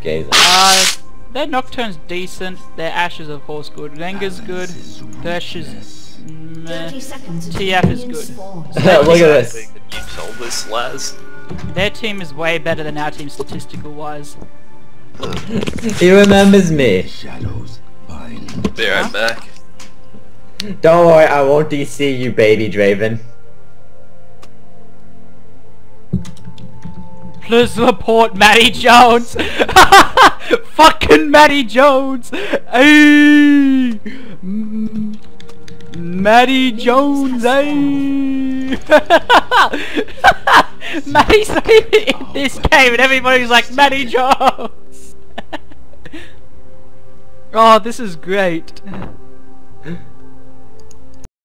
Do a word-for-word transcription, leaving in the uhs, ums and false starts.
Gazer. Uh, their Nocturne's decent, their Ashes of course good, Rengar's good, Thresh is meh, T F is good. So Look at this. You told this, Laz. their team is way better than our team statistical wise. He remembers me. Be right back. Don't worry, I won't D C you, baby Draven. Please report Matty Jones! Fucking Matty Jones! Ayyy! Mm. Matty Jones, ayyy! Matty's not even in this game and everybody's like, Matty Jones! Oh, this is great.